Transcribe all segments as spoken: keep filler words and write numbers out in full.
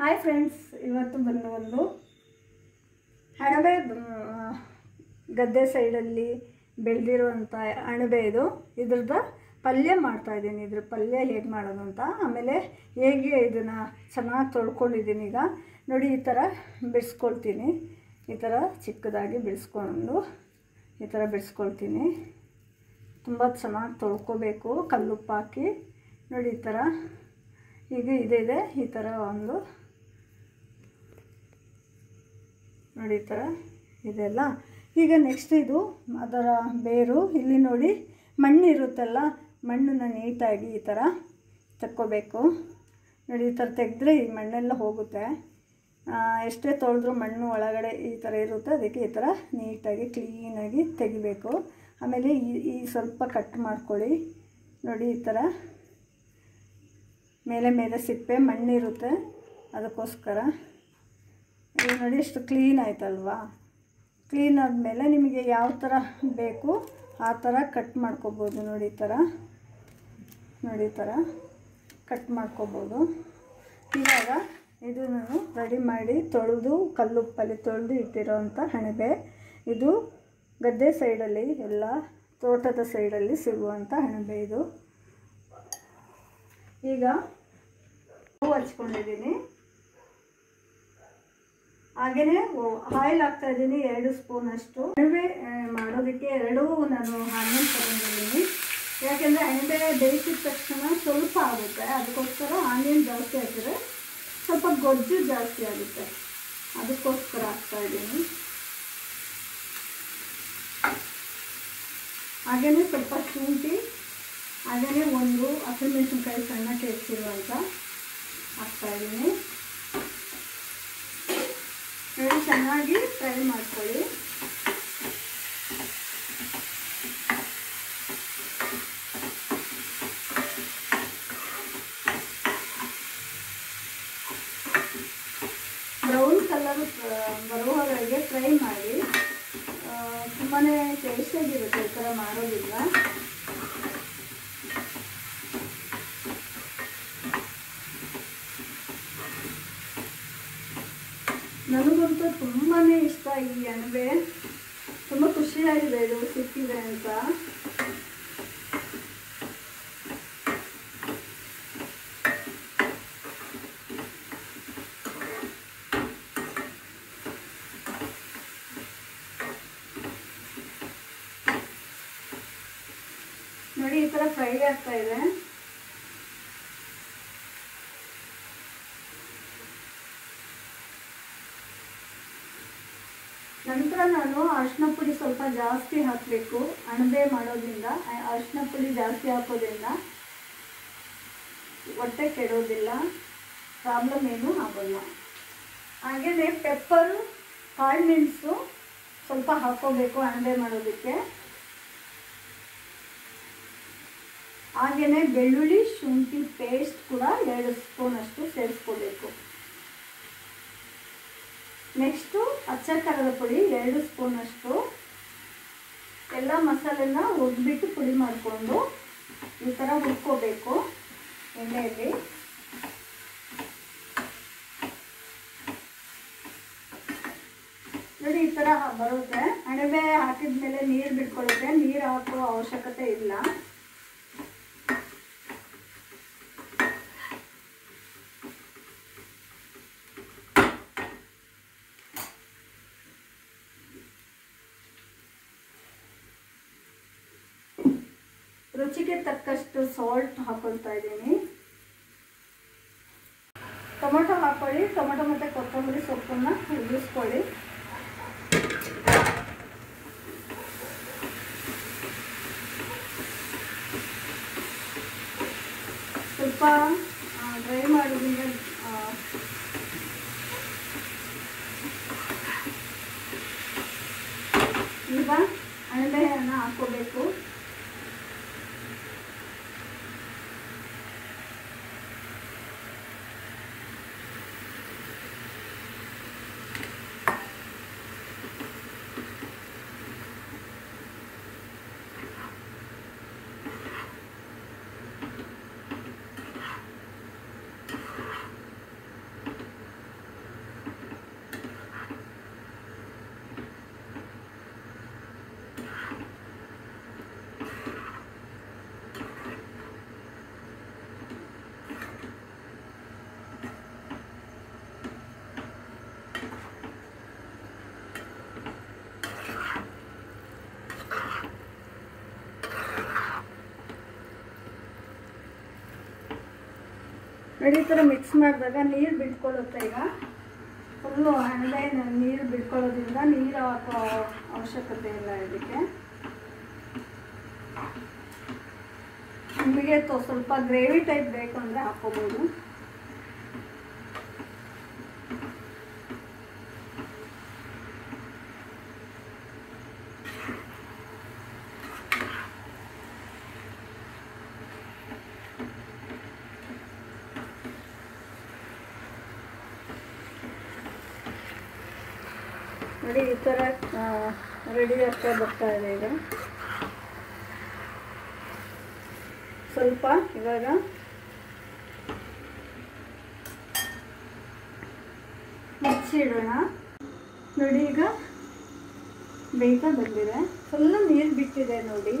Hi friends, ಇವತ್ತು ಬಂದು ಒಂದು ಅಣಬೆ ಗದ್ದೆ ಸೈಡಲ್ಲಿ ಬೆಳೆದಿರುವಂಥ ಅಣಬೆ ಇದು. ಇದ್ರದ್ದು ಪಲ್ಯ ಮಾಡ್ತಾಯಿದ್ದೀನಿ. ಇದ್ರ ಪಲ್ಯ ಹೇಗೆ ಮಾಡೋದು ಅಂತ, ಆಮೇಲೆ ಹೇಗೆ ಇದನ್ನು ಚೆನ್ನಾಗಿ ತೊಳ್ಕೊಂಡಿದ್ದೀನಿ. ಈಗ ನೋಡಿ, ಈ ಥರ ಬಿಡಿಸ್ಕೊಳ್ತೀನಿ. ಈ ಥರ ಚಿಕ್ಕದಾಗಿ ಬಿಡಿಸ್ಕೊಂಡು ಈ ಥರ ಬಿಡಿಸ್ಕೊಳ್ತೀನಿ. ತುಂಬ ಚೆನ್ನಾಗಿ ತೊಳ್ಕೊಬೇಕು ಕಲ್ಲುಪ್ಪು ಹಾಕಿ. ನೋಡಿ ಈ ಥರ. ಈಗ ಇದೆ ಈ ಥರ ಒಂದು ನೋಡಿ ಈ ಥರ ಇದೆಲ್ಲ. ಈಗ ನೆಕ್ಸ್ಟ್ ಇದು ಅದರ ಬೇರು. ಇಲ್ಲಿ ನೋಡಿ ಮಣ್ಣು ಇರುತ್ತಲ್ಲ, ಮಣ್ಣನ್ನು ನೀಟಾಗಿ ಈ ಥರ ತಕ್ಕೋಬೇಕು. ನೋಡಿ ಈ ಥರ ತೆಗೆದ್ರೆ ಈ ಮಣ್ಣೆಲ್ಲ ಹೋಗುತ್ತೆ. ಎಷ್ಟೇ ತೊಳೆದ್ರೂ ಮಣ್ಣು ಒಳಗಡೆ ಈ ಥರ ಇರುತ್ತೆ. ಅದಕ್ಕೆ ಈ ಥರ ನೀಟಾಗಿ ಕ್ಲೀನಾಗಿ ತೆಗಿಬೇಕು. ಆಮೇಲೆ ಈ ಈ ಸ್ವಲ್ಪ ಕಟ್ ಮಾಡ್ಕೊಳ್ಳಿ. ನೋಡಿ ಈ ಥರ ಮೇಲೆ ಮೇಲೆ ಸಿಪ್ಪೆ ಮಣ್ಣಿರುತ್ತೆ, ಅದಕ್ಕೋಸ್ಕರ. ಇದು ನೋಡಿ ಎಷ್ಟು ಕ್ಲೀನ್ ಆಯ್ತಲ್ವಾ. ಕ್ಲೀನ್ ಆದಮೇಲೆ ನಿಮಗೆ ಯಾವ ಥರ ಬೇಕು ಆ ಥರ ಕಟ್ ಮಾಡ್ಕೋಬೋದು. ನೋಡಿ ಈ ಥರ ನೋಡಿ ಈ ಥರ ಕಟ್ ಮಾಡ್ಕೋಬೋದು. ಇವಾಗ ಇದು ನಾನು ರೆಡಿ ಮಾಡಿ ತೊಳೆದು ಕಲ್ಲುಪ್ಪಲ್ಲಿ ತೊಳೆದು ಇಟ್ಟಿರೋವಂಥ ಅಣಬೆ. ಇದು ಗದ್ದೆ ಸೈಡಲ್ಲಿ, ಎಲ್ಲ ತೋಟದ ಸೈಡಲ್ಲಿ ಸಿಗುವಂಥ ಅಣಬೆ ಇದು. ಈಗ ಹೂವು ಹಚ್ಕೊಂಡಿದ್ದೀನಿ. ಹಾಗೆಯೇ ಆಯಿಲ್ ಹಾಕ್ತಾಯಿದ್ದೀನಿ ಎರಡು ಸ್ಪೂನ್ ಅಷ್ಟು. ಅಣಬೆ ಮಾಡೋದಕ್ಕೆ ಎರಡೂ ನಾನು ಆನಿಯನ್ ತಗೊಂಡಿದ್ದೀನಿ. ಯಾಕೆಂದರೆ ಅಣಬೆ ಬೇಯಿಸಿದ ತಕ್ಷಣ ಸ್ವಲ್ಪ ಆಗುತ್ತೆ, ಅದಕ್ಕೋಸ್ಕರ ಆನಿಯನ್ ಜಾಸ್ತಿ ಹಾಕಿದ್ರೆ ಸ್ವಲ್ಪ ಗೊಜ್ಜು ಜಾಸ್ತಿ ಆಗುತ್ತೆ, ಅದಕ್ಕೋಸ್ಕರ ಹಾಕ್ತಾಯಿದ್ದೀನಿ. ಹಾಗೆಯೇ ಸ್ವಲ್ಪ ಶುಂಠಿ, ಹಾಗೆಯೇ ಒಂದು ಹಸಿಮೆಣಸಿನ್ಕಾಯಿ ಸಣ್ಣಕ್ಕೆ ಹೆಚ್ಚಿರುವಂಥ ಹಾಕ್ತಾಯಿದ್ದೀನಿ. ನೋಡಿ, ಚೆನ್ನಾಗಿ ಫ್ರೈ ಮಾಡ್ಕೊಳ್ಳಿ. ಬ್ರೌನ್ ಕಲರ್ ಬರುವವರೆಗೆ ಫ್ರೈ ಮಾಡಿ. ತುಂಬಾ ಟೇಸ್ಟಿಯಾಗಿರುತ್ತೆ ಈ ಥರ ಮಾಡೋದಿಲ್ಲ. ನನಗಂತೂ ತುಂಬಾ ಇಷ್ಟ ಈ ಅಣಬೆ. ತುಂಬ ಖುಷಿಯಾಗಿದೆ ಇದು ಸಿಕ್ಕಿದೆ ಅಂತ. ನೋಡಿ ಈ ಥರ ಫ್ರೈ ಆಗ್ತಾ ಇದೆ. ನಂತರ ನಾನು ಅರಿಶಿನ ಪುಡಿ ಸ್ವಲ್ಪ ಜಾಸ್ತಿ ಹಾಕಬೇಕು. ಅಣಬೆ ಮಾಡೋದ್ರಿಂದ ಅರಿಶಿನ ಪುಡಿ ಜಾಸ್ತಿ ಹಾಕೋದ್ರಿಂದ ಹೊಟ್ಟೆ ಕೆಡೋದಿಲ್ಲ, ಪ್ರಾಬ್ಲಮ್ ಏನೂ ಆಗೋಲ್ಲ. ಹಾಗೆಯೇ ಪೆಪ್ಪರು, ಕಾಳು ಮೆಣಸು ಸ್ವಲ್ಪ ಹಾಕೋಬೇಕು ಅಣಬೆ ಮಾಡೋದಕ್ಕೆ. ಹಾಗೆಯೇ ಬೆಳ್ಳುಳ್ಳಿ ಶುಂಠಿ ಪೇಸ್ಟ್ ಕೂಡ ಎರಡು ಸ್ಪೂನಷ್ಟು ಸೇರಿಸ್ಕೋಬೇಕು. ನೆಕ್ಸ್ಟು ಅಚ್ಚ ಖಾರದ ಪುಡಿ ಎರಡು ಸ್ಪೂನಷ್ಟು. ಎಲ್ಲ ಮಸಾಲೆನ ಹುರಿದ್ಬಿಟ್ಟು ಪುಡಿ ಮಾಡಿಕೊಂಡು ಈ ಥರ ಹುರ್ಕೋಬೇಕು ಎಣ್ಣೆಯಲ್ಲಿ. ನೋಡಿ ಈ ಥರ ಬರುತ್ತೆ. ಅಣಬೆ ಹಾಕಿದ ಮೇಲೆ ನೀರು ಬಿಟ್ಕೊಳ್ಳುತ್ತೆ, ನೀರು ಹಾಕೋ ಅವಶ್ಯಕತೆ ಇಲ್ಲ. ರುಚಿಗೆ ತಕ್ಕಷ್ಟು ಸಾಲ್ಟ್ ಹಾಕೊಳ್ತಾ ಇದ್ದೀನಿ. ಟೊಮೆಟೊ ಹಾಕೊಳ್ಳಿ. ಟೊಮೆಟೊ ಮತ್ತು ಕೊತ್ತಂಬರಿ ಸೊಪ್ಪನ್ನು ಉದುರಿಸ್ಕೊಳ್ಳಿ. ಸ್ವಲ್ಪ ಡ್ರೈ ಮಾಡೋದ್ರಿಂದ ಈಗ ಅಣಬೆಯನ್ನು ಹಾಕೋಬೇಕು. ನೋಡಿ ಈ ಥರ ಮಿಕ್ಸ್ ಮಾಡಿದಾಗ ನೀರು ಬಿಟ್ಕೊಳ್ಳುತ್ತೆ. ಈಗ ಫುಲ್ಲು ಅಣಬೆ ನೀರು ಬಿಟ್ಕೊಳ್ಳೋದ್ರಿಂದ ನೀರು ಹಾಕೋ ಅವಶ್ಯಕತೆ ಇಲ್ಲ ಇದಕ್ಕೆ. ನಿಮಗೆ ತೊ ಸ್ವಲ್ಪ ಗ್ರೇವಿ ಟೈಪ್ ಬೇಕು ಅಂದರೆ ಹಾಕ್ಕೋಬೋದು. ನೋಡಿ ಈ ಥರ ರೆಡಿ ಆಗ್ತಾ ಬರ್ತಾ ಇದೆ. ಈಗ ಸ್ವಲ್ಪ ಇವಾಗ ಮುಚ್ಚಿಡೋಣ. ನೋಡಿ ಈಗ ಬೇಯ್ತಾ ಬಂದಿದೆ, ಫುಲ್ಲು ನೀರು ಬಿಟ್ಟಿದೆ. ನೋಡಿ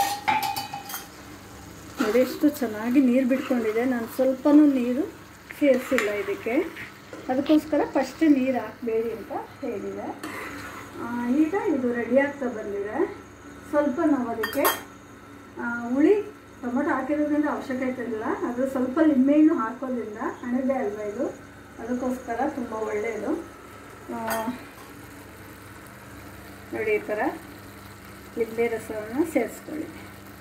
ನೋಡಿ ಎಷ್ಟು ಚೆನ್ನಾಗಿ ನೀರು ಬಿಟ್ಕೊಂಡಿದೆ. ನಾನು ಸ್ವಲ್ಪನೂ ನೀರು ಸೇರಿಸಿಲ್ಲ ಇದಕ್ಕೆ, ಅದಕ್ಕೋಸ್ಕರ ಫಸ್ಟ್ ನೀರು ಹಾಕಬೇಡಿ ಅಂತ ಹೇಳಿದೆ. ಈಗ ಇದು ರೆಡಿ ಆಗ್ತಾ ಬಂದಿದೆ. ಸ್ವಲ್ಪ ನಾವು ಅದಕ್ಕೆ ಹುಳಿ ಟೊಮೊಟೊ ಹಾಕಿರೋದ್ರಿಂದ ಅವಶ್ಯಕತೆ ಇಲ್ಲ, ಅದು ಸ್ವಲ್ಪ ಲಿಂಬೆಹಣ್ಣು ಹಾಕೋದ್ರಿಂದ ಅಣಬೆ ಅಲ್ವಾ ಇದು, ಅದಕ್ಕೋಸ್ಕರ ತುಂಬ ಒಳ್ಳೆಯದು. ನೋಡಿ ಈ ಥರ ಲಿಂಬೆ ರಸವನ್ನು ಸೇರಿಸ್ಕೊಳ್ಳಿ.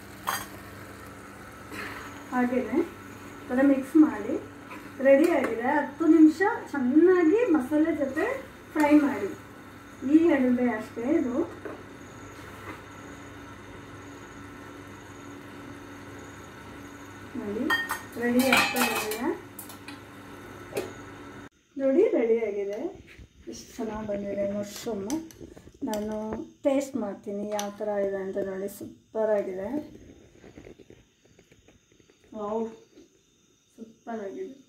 ಹಾಗೆಯೇ ಥರ ಮಿಕ್ಸ್ ಮಾಡಿ ರೆಡಿ ಆಗಿದೆ. ಹತ್ತು ನಿಮಿಷ ಚೆನ್ನಾಗಿ ಮಸಾಲೆ ಜೊತೆ ಫ್ರೈ ಮಾಡಿ. ಈ ಅಣಬೆ ಅಷ್ಟೇ ಇದು. ನೋಡಿ ರೆಡಿ ಆಗ್ತಾ ಬಂದಿದೆ. ನೋಡಿ ರೆಡಿಯಾಗಿದೆ. ಎಷ್ಟು ಚೆನ್ನಾಗಿ ಬಂದಿದೆ ಮಶ್ರೂಮು. ನಾನು ಟೇಸ್ಟ್ ಮಾಡ್ತೀನಿ ಯಾವ ಥರ ಇದೆ ಅಂತ. ನೋಡಿ ಸೂಪರಾಗಿದೆ. ವಾವ್, ಸೂಪರಾಗಿದೆ.